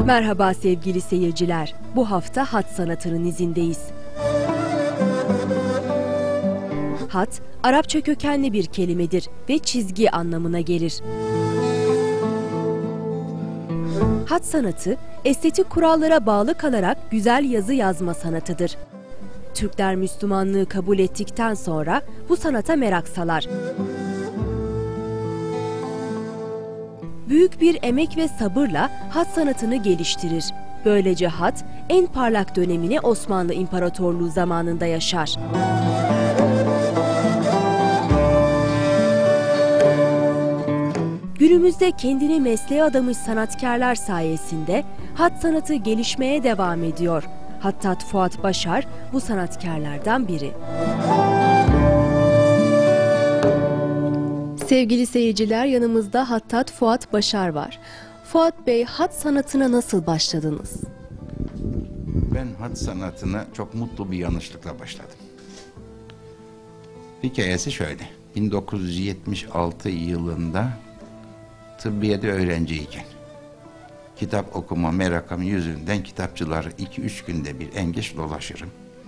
Merhaba sevgili seyirciler. Bu hafta hat sanatının izindeyiz. Hat, Arapça kökenli bir kelimedir ve çizgi anlamına gelir. Hat sanatı, estetik kurallara bağlı kalarak güzel yazı yazma sanatıdır. Türkler Müslümanlığı kabul ettikten sonra bu sanata merak salar. Büyük bir emek ve sabırla hat sanatını geliştirir. Böylece hat en parlak dönemini Osmanlı İmparatorluğu zamanında yaşar. Günümüzde kendini mesleğe adamış sanatkarlar sayesinde hat sanatı gelişmeye devam ediyor. Hattat Fuat Başar bu sanatkarlardan biri. Sevgili seyirciler, yanımızda Hattat Fuat Başar var. Fuat Bey, hat sanatına nasıl başladınız? Ben hat sanatına çok mutlu bir yanlışlıkla başladım. Hikayesi şöyle. 1976 yılında tıbbiyede öğrenciyken kitap okuma merakım yüzünden kitapçıları 2-3 günde bir en geç dolaşırım.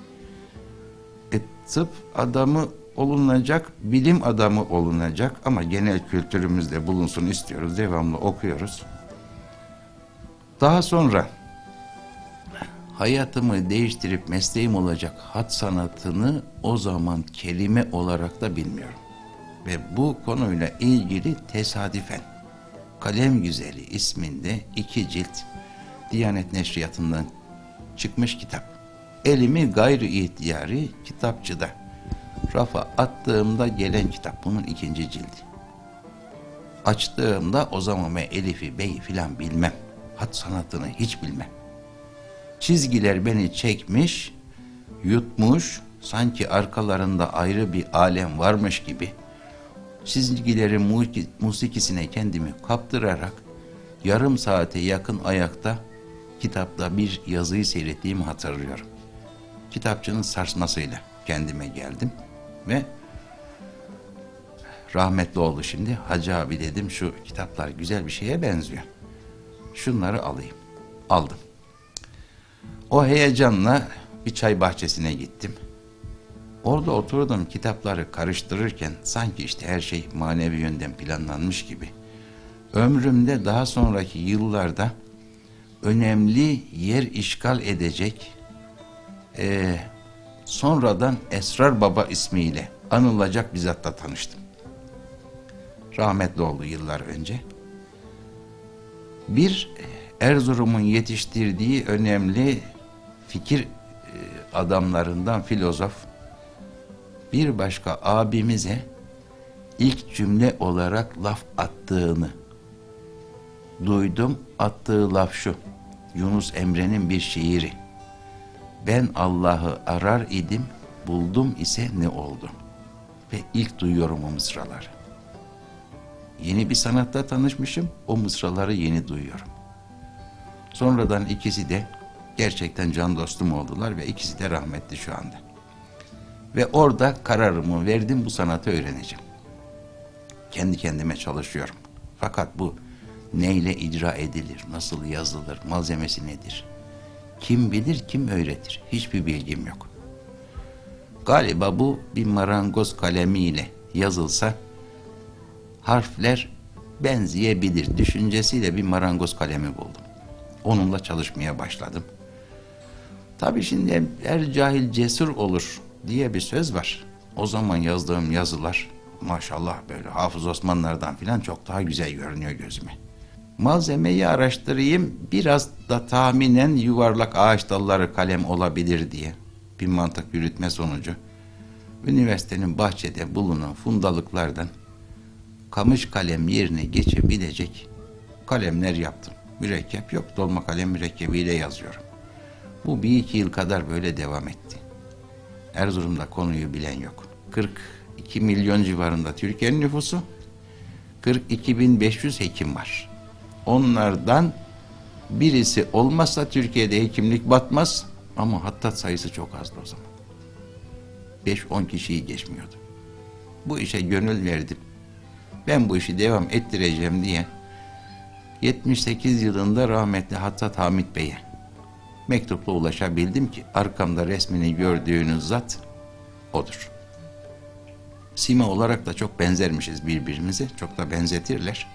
Tıp adamı olunacak, bilim adamı olunacak ama genel kültürümüzde bulunsun istiyoruz. Devamlı okuyoruz. Daha sonra hayatımı değiştirip mesleğim olacak hat sanatını o zaman kelime olarak da bilmiyorum. Ve bu konuyla ilgili tesadüfen Kalem Güzeli isminde 2 cilt Diyanet Neşriyatı'ndan çıkmış kitap. Elimi gayri ihtiyari kitapçıda rafa attığımda gelen kitap, bunun 2. cildi. Açtığımda o zaman ben Elif'i, Bey'i filan bilmem. Hat sanatını hiç bilmem. Çizgiler beni çekmiş, yutmuş, sanki arkalarında ayrı bir alem varmış gibi çizgilerin musikisine kendimi kaptırarak yarım saate yakın ayakta kitapta bir yazıyı seyrettiğimi hatırlıyorum. Kitapçının sarsmasıyla kendime geldim ve rahmetli oldu şimdi. Hacı abi dedim, şu kitaplar güzel bir şeye benziyor. Şunları alayım. Aldım. O heyecanla bir çay bahçesine gittim. Orada oturdum, kitapları karıştırırken sanki işte her şey manevi yönden planlanmış gibi. Ömrümde daha sonraki yıllarda önemli yer işgal edecek, sonradan Esrar Baba ismiyle anılacak bir zatla tanıştım. Rahmetli oldu yıllar önce. Bir Erzurum'un yetiştirdiği önemli fikir adamlarından filozof, bir başka abimize ilk cümle olarak laf attığını duydum. Attığı laf şu: Yunus Emre'nin bir şiiri. Ben Allah'ı arar idim, buldum ise ne oldu? Ve ilk duyuyorum o mısraları. Yeni bir sanatta tanışmışım, o mısraları yeni duyuyorum. Sonradan ikisi de gerçekten can dostum oldular ve ikisi de rahmetli şu anda. Ve orada kararımı verdim, bu sanatı öğreneceğim. Kendi kendime çalışıyorum. Fakat bu neyle icra edilir, nasıl yazılır, malzemesi nedir? Kim bilir, kim öğretir? Hiçbir bilgim yok. Galiba bu bir marangoz kalemiyle yazılsa harfler benzeyebilir düşüncesiyle bir marangoz kalemi buldum. Onunla çalışmaya başladım. Tabii şimdi her cahil cesur olur diye bir söz var. O zaman yazdığım yazılar maşallah böyle Hafız Osmanlardan filan çok daha güzel görünüyor gözüme. Malzemeyi araştırayım, biraz da tahminen yuvarlak ağaç dalları kalem olabilir diye bir mantık yürütme sonucu üniversitenin bahçede bulunan fundalıklardan kamış kalem yerine geçebilecek kalemler yaptım. Mürekkep yok, dolma kalem mürekkebiyle yazıyorum. Bu 1-2 yıl kadar böyle devam etti. Erzurum'da konuyu bilen yok. 42 milyon civarında Türkiye'nin nüfusu, 42.500 hekim var. Onlardan birisi olmazsa Türkiye'de hekimlik batmaz, ama hattat sayısı çok azdı o zaman. 5-10 kişiyi geçmiyordu. Bu işe gönül verdim. Ben bu işi devam ettireceğim diye 78 yılında rahmetli Hattat Hamit Bey'e mektupla ulaşabildim ki arkamda resmini gördüğünüz zat odur. Sima olarak da çok benzermişiz birbirimize. Çok da benzetirler.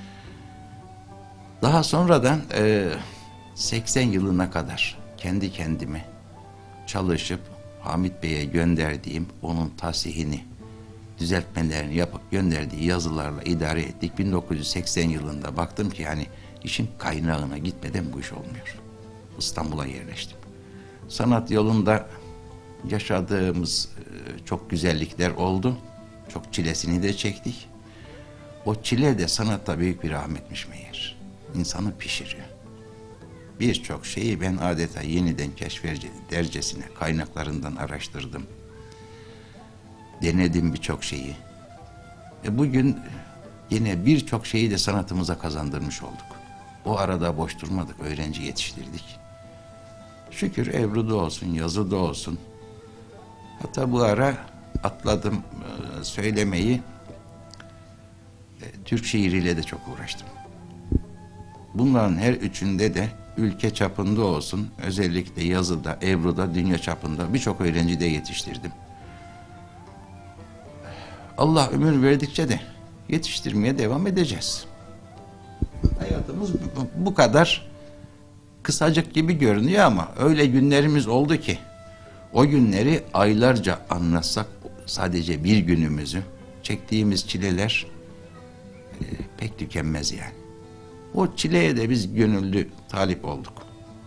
Daha sonradan 80 yılına kadar kendi kendime çalışıp Hamit Bey'e gönderdiğim onun tasihini, düzeltmelerini yapıp gönderdiği yazılarla idare ettik. 1980 yılında baktım ki yani işin kaynağına gitmeden bu iş olmuyor. İstanbul'a yerleştim. Sanat yolunda yaşadığımız çok güzellikler oldu. Çok çilesini de çektik. O çile de sanatta büyük bir rahmetmiş meğer. İnsanı pişiriyor. Birçok şeyi ben adeta yeniden keşfedercesine kaynaklarından araştırdım. Denedim birçok şeyi. Bugün yine birçok şeyi de sanatımıza kazandırmış olduk. O arada boş durmadık, öğrenci yetiştirdik. Şükür Ebru'da olsun, yazıda olsun. Hatta bu ara atladım söylemeyi, Türk şiiriyle de çok uğraştım. Bunların her üçünde de ülke çapında olsun, özellikle yazıda, Ebru'da, dünya çapında birçok öğrenci de yetiştirdim. Allah ömür verdikçe de yetiştirmeye devam edeceğiz. Hayatımız bu kadar kısacık gibi görünüyor ama öyle günlerimiz oldu ki o günleri aylarca anlatsak sadece bir günümüzü, çektiğimiz çileler pek tükenmez yani. O çileye de biz gönüllü talip olduk.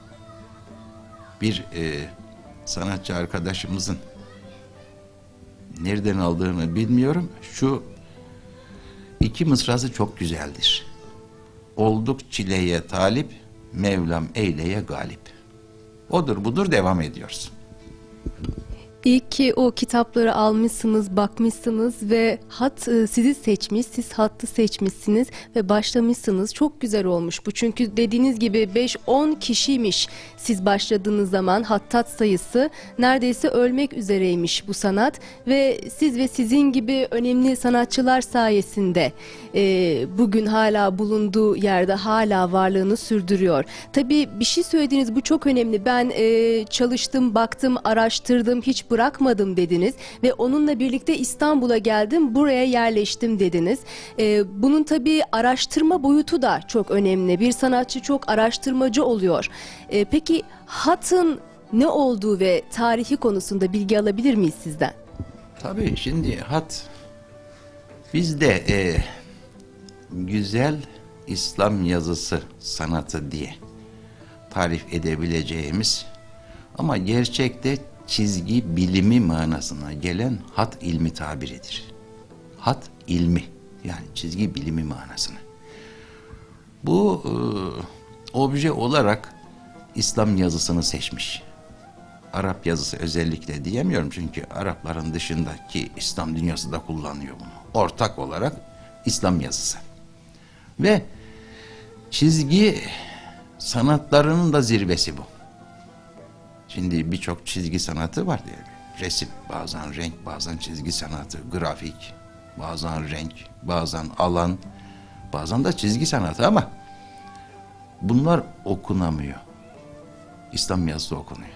Bir sanatçı arkadaşımızın nereden aldığını bilmiyorum. Şu iki mısrası çok güzeldir. Olduk çileye talip, Mevlam eyleye galip. Odur budur devam ediyoruz. İyi ki o kitapları almışsınız, bakmışsınız ve hat sizi seçmiş, siz hattı seçmişsiniz ve başlamışsınız. Çok güzel olmuş bu. Çünkü dediğiniz gibi 5-10 kişiymiş siz başladığınız zaman hattat sayısı. Neredeyse ölmek üzereymiş bu sanat ve siz ve sizin gibi önemli sanatçılar sayesinde bugün hala bulunduğu yerde hala varlığını sürdürüyor. Tabii bir şey söylediğiniz bu çok önemli. Ben çalıştım, baktım, araştırdım, hiç bırakmadım dediniz ve onunla birlikte İstanbul'a geldim, buraya yerleştim dediniz. Bunun tabii araştırma boyutu da çok önemli. Bir sanatçı çok araştırmacı oluyor. Peki hatın ne olduğu ve tarihi konusunda bilgi alabilir miyiz sizden? Tabii şimdi hat bizde güzel İslam yazısı sanatı diye tarif edebileceğimiz ama gerçekte çizgi bilimi manasına gelen hat ilmi tabiridir. Hat ilmi yani çizgi bilimi manasına. Bu obje olarak İslam yazısını seçmiş. Arap yazısı özellikle diyemiyorum çünkü Arapların dışındaki İslam dünyası da kullanıyor bunu. Ortak olarak İslam yazısı. Ve çizgi sanatlarının da zirvesi bu. Şimdi birçok çizgi sanatı var diye. Resim, bazen renk, bazen çizgi sanatı, grafik, bazen renk, bazen alan, bazen de çizgi sanatı ama bunlar okunamıyor. İslam yazısı okunuyor.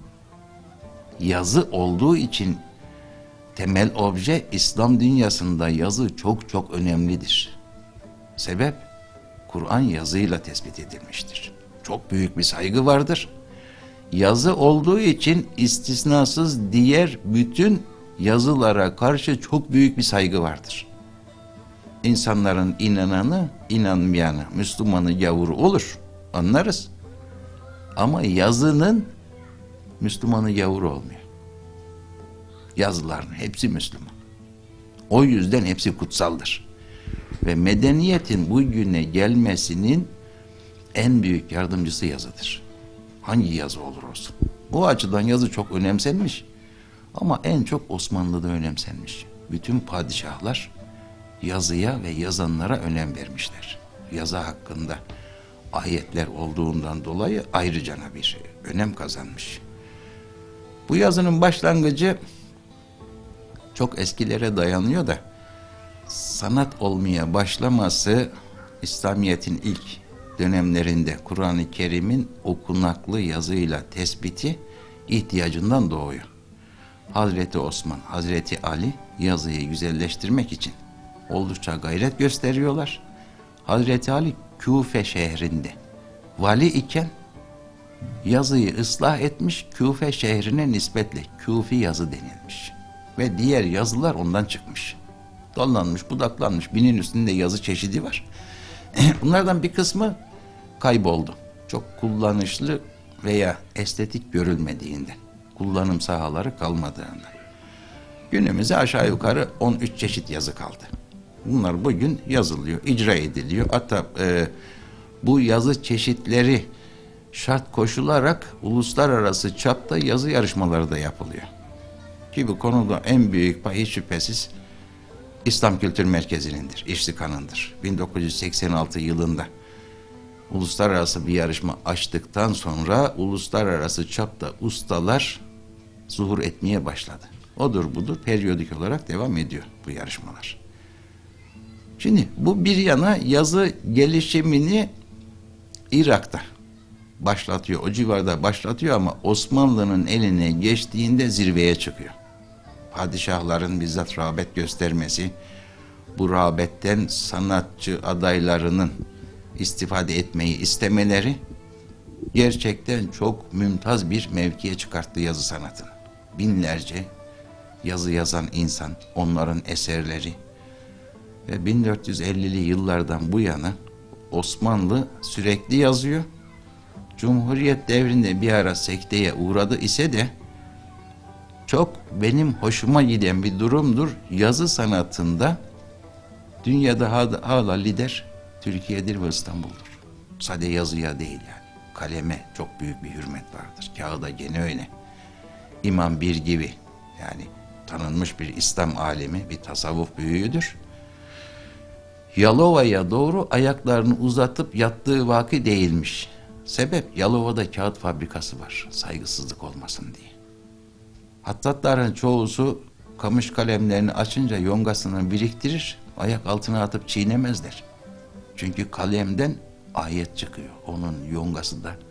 Yazı olduğu için temel obje İslam dünyasında yazı çok çok önemlidir. Sebep Kur'an yazıyla tespit edilmiştir. Çok büyük bir saygı vardır. Yazı olduğu için istisnasız diğer bütün yazılara karşı çok büyük bir saygı vardır. İnsanların inananı, inanmayanı, Müslümanı gavuru olur, anlarız. Ama yazının Müslümanı gavur olmuyor. Yazıların hepsi Müslüman. O yüzden hepsi kutsaldır. Ve medeniyetin bugüne gelmesinin en büyük yardımcısı yazıdır. Hangi yazı olur olsun. Bu açıdan yazı çok önemsenmiş. Ama en çok Osmanlı'da önemsenmiş. Bütün padişahlar yazıya ve yazanlara önem vermişler. Yazı hakkında ayetler olduğundan dolayı ayrıca bir önem kazanmış. Bu yazının başlangıcı çok eskilere dayanıyor da sanat olmaya başlaması İslamiyet'in ilk dönemlerinde Kur'an-ı Kerim'in okunaklı yazıyla tespiti ihtiyacından doğuyor. Hazreti Osman, Hazreti Ali yazıyı güzelleştirmek için oldukça gayret gösteriyorlar. Hazreti Ali Küfe şehrinde vali iken yazıyı ıslah etmiş, Küfe şehrine nispetle Küfi yazı denilmiş. Ve diğer yazılar ondan çıkmış. Dallanmış, budaklanmış, binin üstünde yazı çeşidi var. Bunlardan bir kısmı kayboldu. Çok kullanışlı veya estetik görülmediğinden, kullanım sahaları kalmadığından. Günümüze aşağı yukarı 13 çeşit yazı kaldı. Bunlar bugün yazılıyor, icra ediliyor. Hatta bu yazı çeşitleri şart koşularak uluslararası çapta yazı yarışmaları da yapılıyor. Ki bu konuda en büyük pay hiç şüphesiz İslam Kültür Merkezi'nindir, İştikan'ındır. 1986 yılında uluslararası bir yarışma açtıktan sonra uluslararası çapta ustalar zuhur etmeye başladı. Odur budur periyodik olarak devam ediyor bu yarışmalar. Şimdi bu bir yana yazı gelişimini Irak'ta başlatıyor, o civarda başlatıyor ama Osmanlı'nın eline geçtiğinde zirveye çıkıyor. Padişahların bizzat rağbet göstermesi, bu rağbetten sanatçı adaylarının istifade etmeyi istemeleri gerçekten çok mümtaz bir mevkiye çıkarttı yazı sanatını. Binlerce yazı yazan insan, onların eserleri ve 1450'li yıllardan bu yana Osmanlı sürekli yazıyor. Cumhuriyet devrinde bir ara sekteye uğradı ise de çok benim hoşuma giden bir durumdur. Yazı sanatında dünyada hala lider Türkiye'dir ve İstanbul'dur. Sadece yazıya değil yani. Kaleme çok büyük bir hürmet vardır. Kağıda gene öyle. İmam Bir gibi yani tanınmış bir İslam alemi, bir tasavvuf büyüğüdür. Yalova'ya doğru ayaklarını uzatıp yattığı vaki değilmiş. Sebep Yalova'da kağıt fabrikası var. Saygısızlık olmasın diye. Hattatların çoğusu kamış kalemlerini açınca yongasını biriktirir, ayak altına atıp çiğnemezler. Çünkü kalemden ayet çıkıyor. Onun yongası da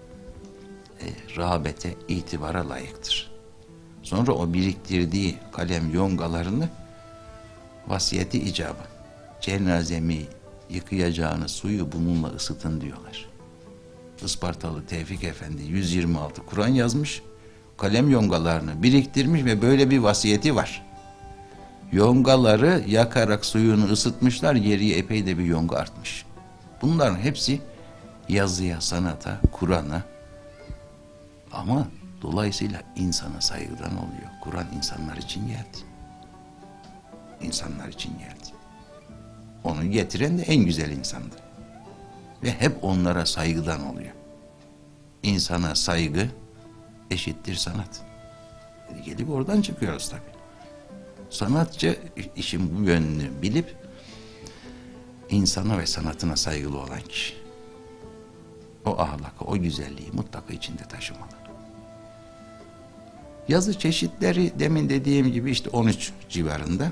rağbete, itibara layıktır. Sonra o biriktirdiği kalem yongalarını vasiyeti icabı, cenazemi yıkayacağınız suyu bununla ısıtın diyorlar. Ispartalı Tevfik Efendi 126 Kur'an yazmış, kalem yongalarını biriktirmiş ve böyle bir vasiyeti var. Yongaları yakarak suyunu ısıtmışlar, geriye epey de bir yonga artmış. Bunların hepsi yazıya, sanata, Kur'an'a ama dolayısıyla insana saygıdan oluyor. Kur'an insanlar için geldi. İnsanlar için geldi. Onu getiren de en güzel insandı. Ve hep onlara saygıdan oluyor. İnsana saygı eşittir sanat. Gelip oradan çıkıyoruz tabii. Sanatçı işin bu yönünü bilip insana ve sanatına saygılı olan kişi. O ahlakı, o güzelliği mutlaka içinde taşımalı. Yazı çeşitleri demin dediğim gibi işte 13 civarında.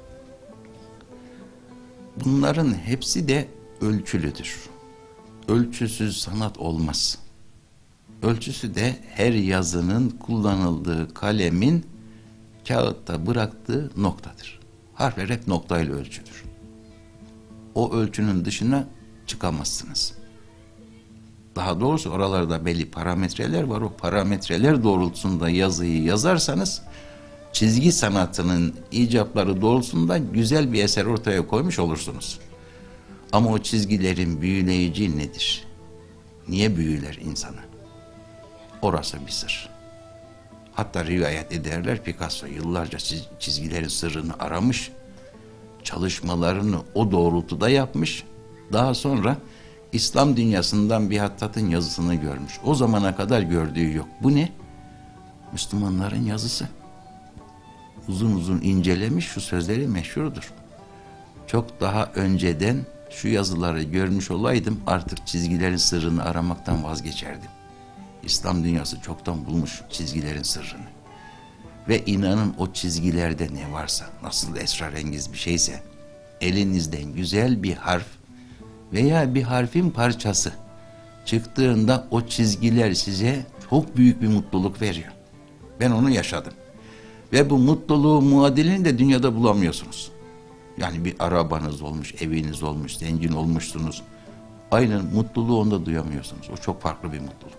Bunların hepsi de ölçülüdür. Ölçüsüz sanat olmaz. Ölçüsü de her yazının kullanıldığı kalemin kağıtta bıraktığı noktadır. Harfler hep noktayla ölçülür. O ölçünün dışına çıkamazsınız. Daha doğrusu oralarda belli parametreler var. O parametreler doğrultusunda yazıyı yazarsanız çizgi sanatının icapları doğrultusunda güzel bir eser ortaya koymuş olursunuz. Ama o çizgilerin büyüleyici nedir? Niye büyüler insanı? Orası bir sır. Hatta rivayet ederler Picasso yıllarca çizgilerin sırrını aramış, çalışmalarını o doğrultuda yapmış. Daha sonra İslam dünyasından bir hattatın yazısını görmüş. O zamana kadar gördüğü yok. Bu ne? Müslümanların yazısı. Uzun uzun incelemiş, şu sözleri meşhurdur. Çok daha önceden şu yazıları görmüş olaydım artık çizgilerin sırrını aramaktan vazgeçerdim. İslam dünyası çoktan bulmuş çizgilerin sırrını. Ve inanın o çizgilerde ne varsa, nasıl esrarengiz bir şeyse, elinizden güzel bir harf veya bir harfin parçası çıktığında o çizgiler size çok büyük bir mutluluk veriyor. Ben onu yaşadım. Ve bu mutluluğun muadilini de dünyada bulamıyorsunuz. Yani bir arabanız olmuş, eviniz olmuş, zengin olmuşsunuz. Aynı mutluluğu onda duyamıyorsunuz. O çok farklı bir mutluluk.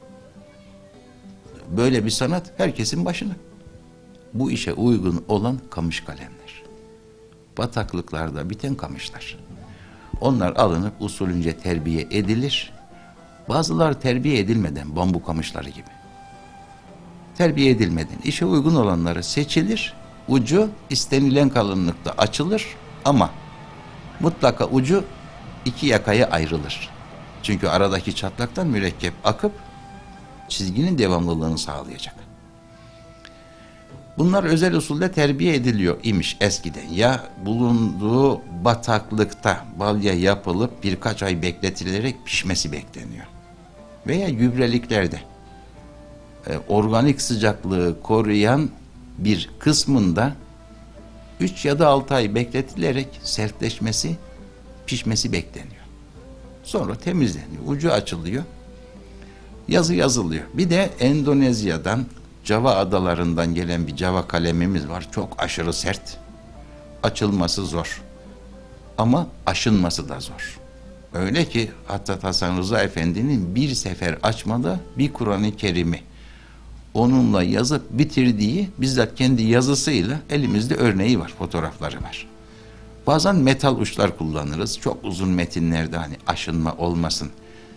Böyle bir sanat herkesin başına. Bu işe uygun olan kamış kalemler. Bataklıklarda biten kamışlar. Onlar alınıp usulünce terbiye edilir. Bazıları terbiye edilmeden, bambu kamışları gibi. Terbiye edilmeden işe uygun olanları seçilir. Ucu istenilen kalınlıkta açılır ama mutlaka ucu iki yakaya ayrılır. Çünkü aradaki çatlaktan mürekkep akıp çizginin devamlılığını sağlayacak. Bunlar özel usulde terbiye ediliyor imiş eskiden. Ya bulunduğu bataklıkta balya yapılıp birkaç ay bekletilerek pişmesi bekleniyor. Veya gübreliklerde organik sıcaklığı koruyan bir kısmında 3 ya da 6 ay bekletilerek sertleşmesi, pişmesi bekleniyor. Sonra temizleniyor, ucu açılıyor, yazı yazılıyor. Bir de Endonezya'dan, Java adalarından gelen bir Java kalemimiz var. Çok aşırı sert. Açılması zor. Ama aşınması da zor. Öyle ki hatta Hasan Rıza Efendi'nin bir sefer açmada bir Kur'an-ı Kerim'i onunla yazıp bitirdiği, bizzat kendi yazısıyla elimizde örneği var, fotoğrafları var. Bazen metal uçlar kullanırız. Çok uzun metinlerde hani aşınma olmasın.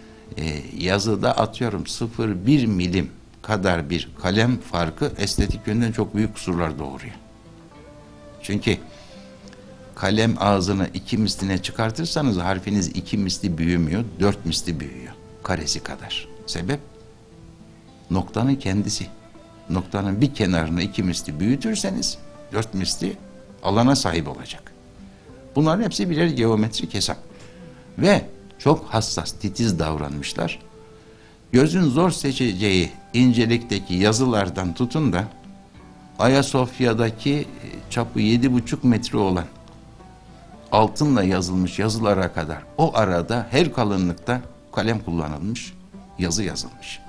Yazıda atıyorum 0,1 milim kadar bir kalem farkı estetik yönden çok büyük kusurlar doğuruyor. Çünkü kalem ağzını 2 misline çıkartırsanız harfiniz 2 misli büyümüyor, 4 misli büyüyor. Karesi kadar. Sebep? Noktanın kendisi. Noktanın bir kenarını 2 misli büyütürseniz 4 misli alana sahip olacak. Bunların hepsi birer geometrik hesap. Ve çok hassas, titiz davranmışlar. Gözün zor seçeceği incelikteki yazılardan tutun da Ayasofya'daki çapı 7,5 metre olan altınla yazılmış yazılara kadar o arada her kalınlıkta kalem kullanılmış, yazı yazılmış.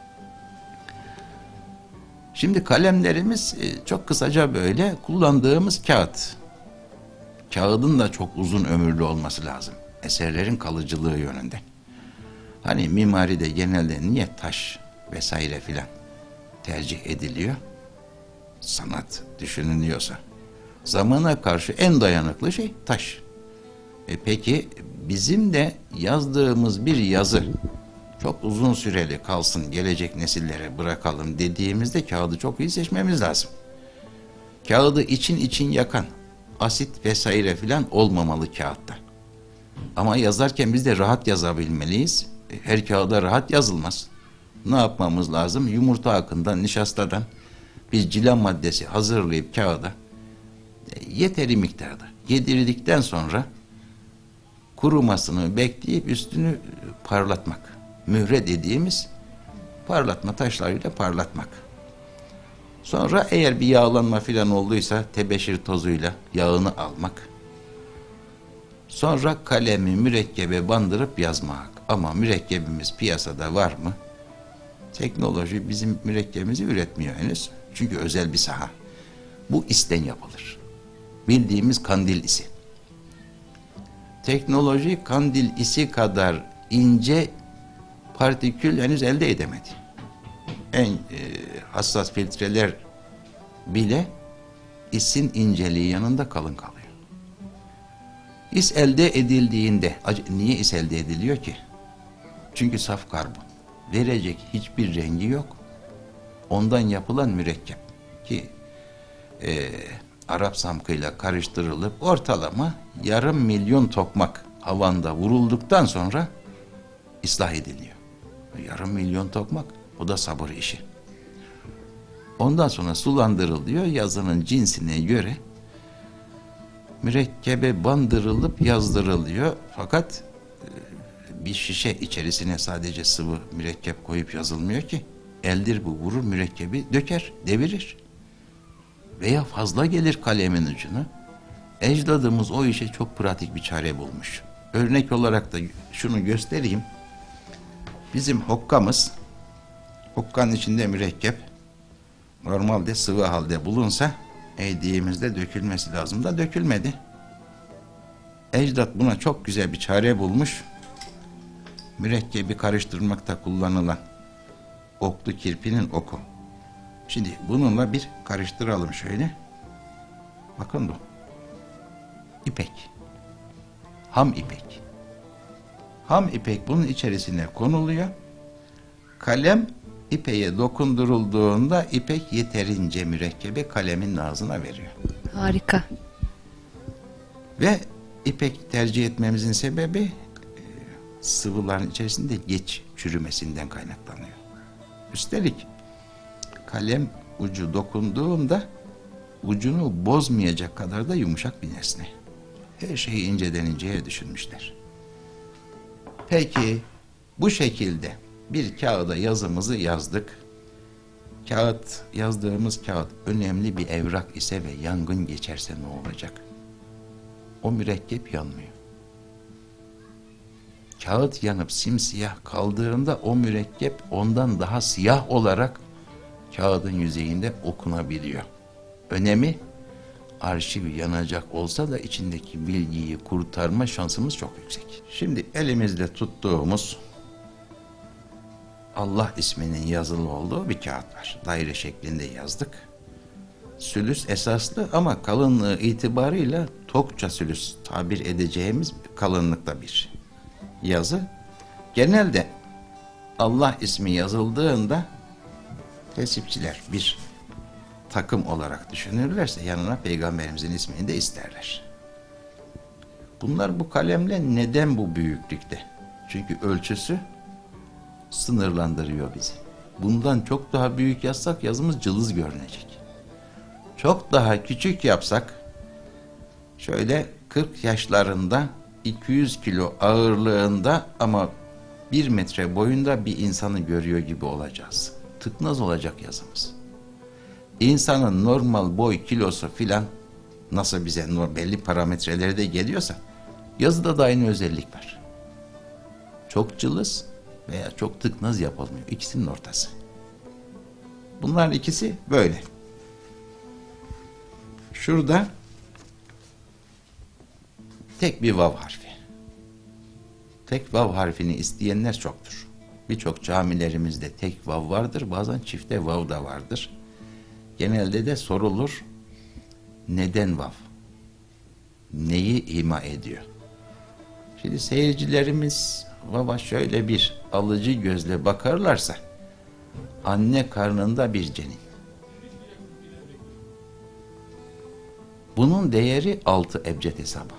Şimdi kalemlerimiz çok kısaca böyle kullandığımız kağıt. Kağıdın da çok uzun ömürlü olması lazım. Eserlerin kalıcılığı yönünde. Hani mimaride genelde niye taş vesaire filan tercih ediliyor? Sanat düşünülüyorsa. Zamana karşı en dayanıklı şey taş. Peki bizim de yazdığımız bir yazı çok uzun süreli kalsın, gelecek nesillere bırakalım dediğimizde kağıdı çok iyi seçmemiz lazım. Kağıdı için yakan asit vesaire filan olmamalı kağıtta. Ama yazarken biz de rahat yazabilmeliyiz. Her kağıda rahat yazılmaz. Ne yapmamız lazım? Yumurta akından, nişastadan bir cila maddesi hazırlayıp kağıda yeteri miktarda yedirdikten sonra kurumasını bekleyip üstünü parlatmak. Mühre dediğimiz parlatma taşlarıyla parlatmak. Sonra eğer bir yağlanma filan olduysa tebeşir tozuyla yağını almak. Sonra kalemi mürekkebe bandırıp yazmak. Ama mürekkebimiz piyasada var mı? Teknoloji bizim mürekkebimizi üretmiyor henüz. Çünkü özel bir saha. Bu isten yapılır. Bildiğimiz kandil isi. Teknoloji kandil isi kadar ince partikül henüz elde edemedi. En hassas filtreler bile isin inceliği yanında kalın kalıyor. İs elde edildiğinde, niye is elde ediliyor ki? Çünkü saf karbon. Verecek hiçbir rengi yok. Ondan yapılan mürekkep ki Arap samkıyla karıştırılıp ortalama 500.000 tokmak havanda vurulduktan sonra ıslah ediliyor. 500.000 tokmak, o da sabır işi. Ondan sonra sulandırılıyor, yazının cinsine göre mürekkebe bandırılıp yazdırılıyor. Fakat bir şişe içerisine sadece sıvı mürekkep koyup yazılmıyor ki. Eldir bu, vurur mürekkebi döker, devirir. Veya fazla gelir kalemin ucuna. Ecdadımız o işe çok pratik bir çare bulmuş. Örnek olarak da şunu göstereyim. Bizim hokkamız, hokkanın içinde mürekkep normalde sıvı halde bulunsa eğdiğimizde dökülmesi lazım da dökülmedi. Ecdat buna çok güzel bir çare bulmuş. Mürekkebi karıştırmakta kullanılan oklu kirpinin oku. Şimdi bununla bir karıştıralım şöyle. Bakın bu. İpek. Ham ipek. Ham ipek bunun içerisine konuluyor. Kalem ipeğe dokundurulduğunda ipek yeterince mürekkebi kalemin ağzına veriyor. Harika. Ve ipek tercih etmemizin sebebi sıvıların içerisinde geç çürümesinden kaynaklanıyor. Üstelik kalem ucu dokunduğunda ucunu bozmayacak kadar da yumuşak bir nesne. Her şeyi inceden inceye düşünmüşler. Peki bu şekilde bir kağıda yazımızı yazdık. Yazdığımız kağıt önemli bir evrak ise ve yangın geçerse ne olacak? O mürekkep yanmıyor. Kağıt yanıp simsiyah kaldığında o mürekkep ondan daha siyah olarak kağıdın yüzeyinde okunabiliyor. Önemi, arşiv yanacak olsa da içindeki bilgiyi kurtarma şansımız çok yüksek. Şimdi elimizde tuttuğumuz Allah isminin yazılı olduğu bir kağıt var. Daire şeklinde yazdık. Sülüs esaslı ama kalınlığı itibarıyla tokça sülüs tabir edeceğimiz kalınlıkta bir yazı. Genelde Allah ismi yazıldığında tesipçiler bir takım olarak düşünürlerse yanına peygamberimizin ismini de isterler. Bunlar bu kalemle neden bu büyüklükte? Çünkü ölçüsü sınırlandırıyor bizi. Bundan çok daha büyük yazsak yazımız cılız görünecek. Çok daha küçük yapsak şöyle 40 yaşlarında 200 kilo ağırlığında ama 1 metre boyunda bir insanı görüyor gibi olacağız. Tıknaz olacak yazımız. İnsanın normal boy kilosu filan nasıl bize belli parametreleri de geliyorsa yazıda da aynı özellik var. Çok cılız veya çok tıknaz yapılmıyor. İkisinin ortası. Bunların ikisi böyle. Şurada tek bir vav harfi. Tek vav harfini isteyenler çoktur. Birçok camilerimizde tek vav vardır. Bazen çifte vav da vardır. Genelde de sorulur. Neden vav? Neyi ima ediyor? Şimdi seyircilerimiz vava şöyle bir alıcı gözle bakarlarsa anne karnında bir cenin. Bunun değeri 6 ebced hesabı.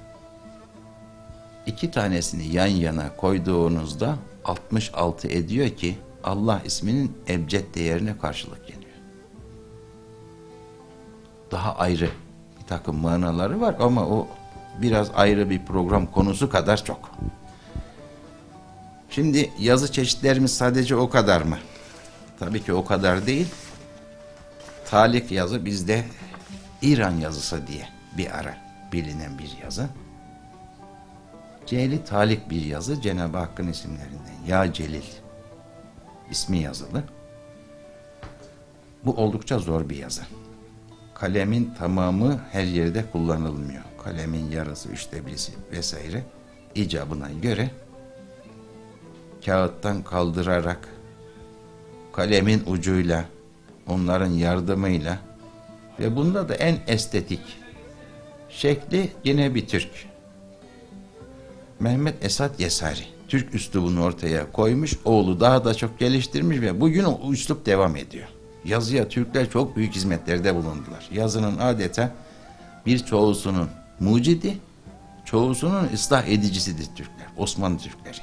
2 tanesini yan yana koyduğunuzda 66 ediyor ki Allah isminin ebced değerine karşılık geliyor. Daha ayrı bir takım manaları var ama o biraz ayrı bir program konusu kadar çok. Şimdi yazı çeşitlerimiz sadece o kadar mı? Tabii ki o kadar değil. Talik yazı bizde İran yazısı diye bir ara bilinen bir yazı. Celi Talik bir yazı Cenab-ı Hakk'ın isimlerinden. Ya Celil ismi yazılı. Bu oldukça zor bir yazı. Kalemin tamamı her yerde kullanılmıyor. Kalemin yarısı, 1/3 vesaire icabına göre kağıttan kaldırarak kalemin ucuyla, onların yardımıyla ve bunda da en estetik şekli yine bir Türk. Mehmet Esat Yesari. Türk üslubunu ortaya koymuş, oğlu daha da çok geliştirmiş ve bugün o üslup devam ediyor. Yazıya Türkler çok büyük hizmetlerde bulundular. Yazının adeta birçoğusunun mucidi, çoğusunun ıslah edicisidir Türkler, Osmanlı Türkleri.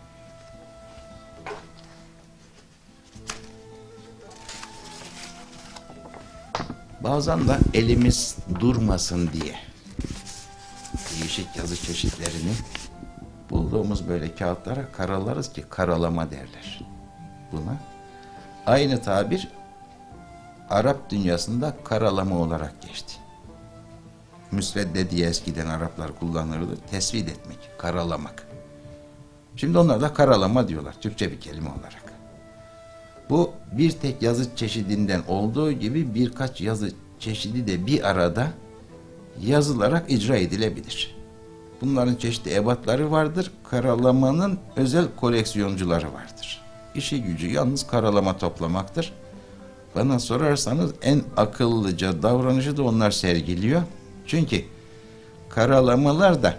Bazen de elimiz durmasın diye değişik yazı çeşitlerini bulduğumuz böyle kağıtlara karalarız ki karalama derler buna. Aynı tabir Arap dünyasında karalama olarak geçti. müsvedde diye eskiden Araplar kullanırdı. Tesvid etmek, karalamak. Şimdi onlar da karalama diyorlar, Türkçe bir kelime olarak. Bu bir tek yazı çeşidinden olduğu gibi birkaç yazı çeşidi de bir arada yazılarak icra edilebilir. Bunların çeşitli ebatları vardır. Karalamanın özel koleksiyoncuları vardır. İşi gücü yalnız karalama toplamaktır. Bana sorarsanız en akıllıca davranışı da onlar sergiliyor. Çünkü karalamalar da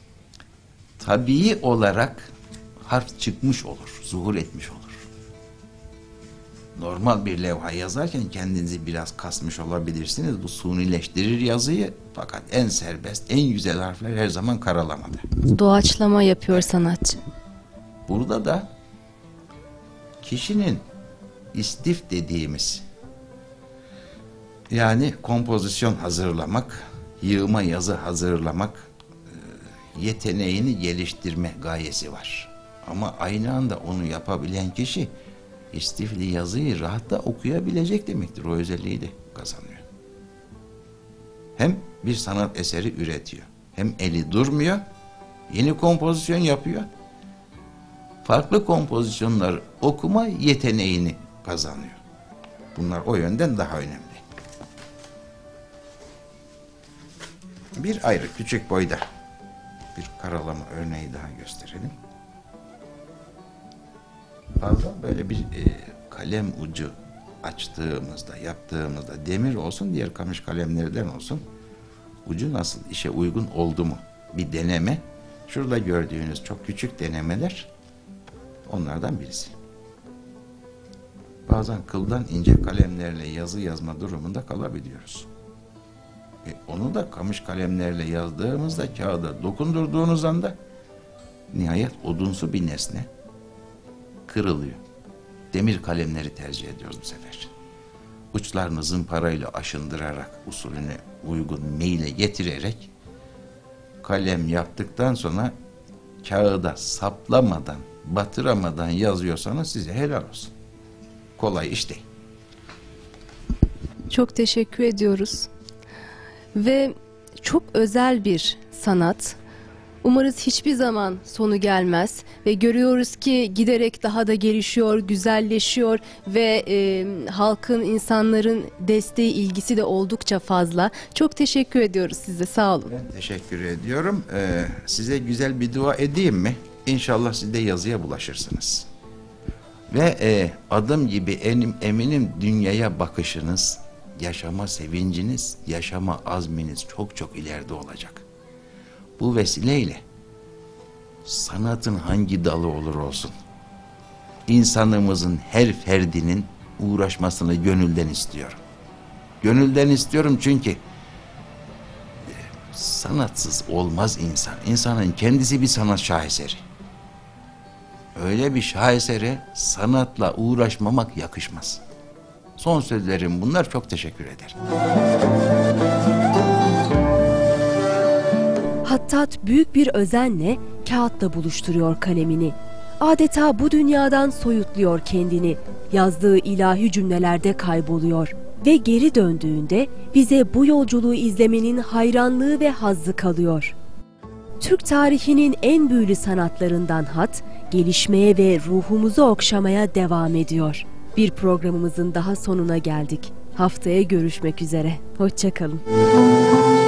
tabii olarak harf çıkmış olur, zuhur etmiş olur. Normal bir levha yazarken kendinizi biraz kasmış olabilirsiniz. Bu sunileştirir yazıyı. Fakat en serbest, en güzel harfler her zaman karalamada. Doğaçlama yapıyor sanatçı. Burada da kişinin istif dediğimiz, yani kompozisyon hazırlamak, yığma yazı hazırlamak yeteneğini geliştirme gayesi var. Ama aynı anda onu yapabilen kişi istifli yazıyı rahatla okuyabilecek demektir. O özelliği de kazanıyor. Hem bir sanat eseri üretiyor, hem eli durmuyor, yeni kompozisyon yapıyor. Farklı kompozisyonlar okuma yeteneğini kazanıyor. Bunlar o yönden daha önemli. Bir ayrı küçük boyda bir karalama örneği daha gösterelim. Bazen böyle bir kalem ucu açtığımızda, yaptığımızda demir olsun, diğer kamış kalemlerden olsun, ucu nasıl, işe uygun oldu mu bir deneme. Şurada gördüğünüz çok küçük denemeler onlardan birisi. Bazen kıldan ince kalemlerle yazı yazma durumunda kalabiliyoruz. Onu da kamış kalemlerle yazdığımızda kağıda dokundurduğunuz anda nihayet odunsu bir nesne kırılıyor. Demir kalemleri tercih ediyoruz bu sefer. Uçlarını zımparayla aşındırarak, usulüne uygun meyle getirerek kalem yaptıktan sonra kağıda saplamadan, batıramadan yazıyorsanız size helal olsun. Kolay iş değil. Çok teşekkür ediyoruz. Ve çok özel bir sanat. Umarız hiçbir zaman sonu gelmez ve görüyoruz ki giderek daha da gelişiyor, güzelleşiyor ve halkın, insanların desteği, ilgisi de oldukça fazla. Çok teşekkür ediyoruz size, sağ olun. Ben teşekkür ediyorum. Size güzel bir dua edeyim mi? İnşallah siz de yazıya bulaşırsınız. Ve adım gibi eminim dünyaya bakışınız, yaşama sevinciniz, yaşama azminiz çok çok ileride olacak. Bu vesileyle sanatın hangi dalı olur olsun, insanımızın her ferdinin uğraşmasını gönülden istiyorum. Gönülden istiyorum çünkü sanatsız olmaz insan. İnsanın kendisi bir sanat şaheseri. Öyle bir şahesere sanatla uğraşmamak yakışmaz. Son sözlerim bunlar. Çok teşekkür ederim. Hattat büyük bir özenle kağıtla buluşturuyor kalemini. Adeta bu dünyadan soyutluyor kendini. Yazdığı ilahi cümlelerde kayboluyor. Ve geri döndüğünde bize bu yolculuğu izlemenin hayranlığı ve hazzı kalıyor. Türk tarihinin en büyülü sanatlarından hat, gelişmeye ve ruhumuzu okşamaya devam ediyor. Bir programımızın daha sonuna geldik. Haftaya görüşmek üzere. Hoşça kalın.